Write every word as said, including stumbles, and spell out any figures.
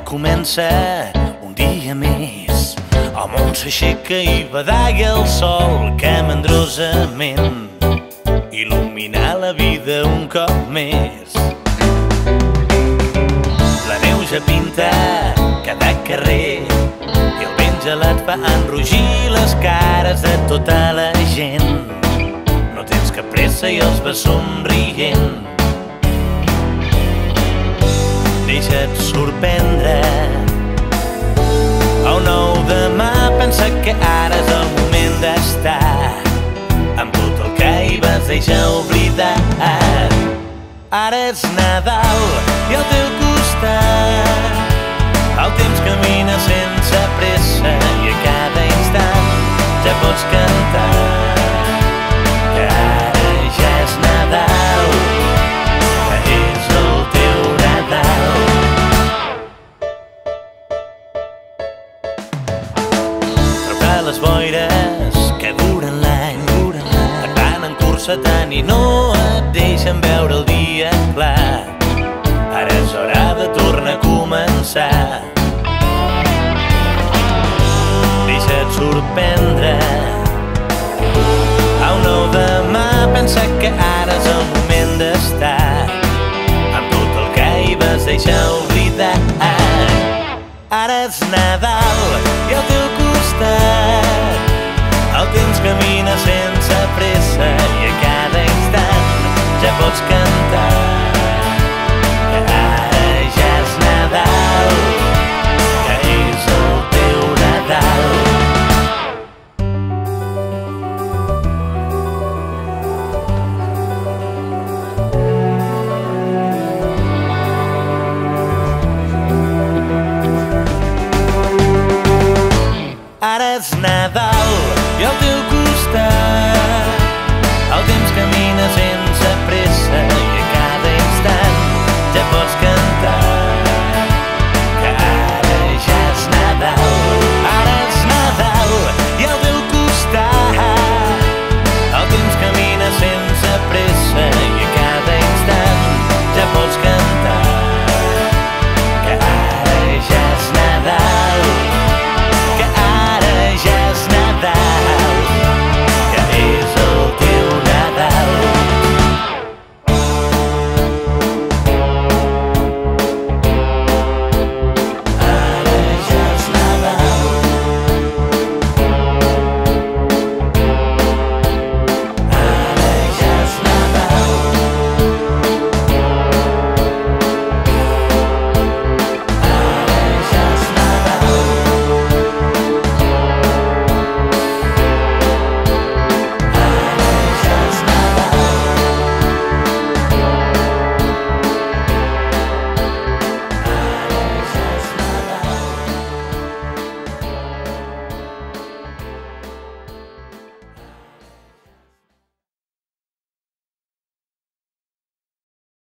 comença un dia més. El món s'aixeca i badalla el sol que mandrosament il·lumina la vida un cop més. La neu ja pinta cada carrer i el vent gelat fa enrogir les cares de tota la gent. No tens cap pressa i els vas somrient. Deixa't sorprendre. El nou demà pensa que ara és el moment d'estar amb tot el que hi vas deixar oblidat. Ara és Nadal i al teu costat el temps camina sense pressa i a cada instant ja pots cantar que ara ja és Nadal, que és el teu Nadal. Però les boires que duren l'any et van encursetant i no et deixen veure el dia clar. Ara és hora de tornar a començar. Deixa't sorprendre. A un nou demà pensa que ara és el moment d'estar amb tot el que hi vas deixar oblidat. Ara és Nadal i al teu costat el temps camina sense pressa i a cada instant ja pots cantar que ara ja és Nadal, que és el teu Nadal. Ara és Nadal i al teu costat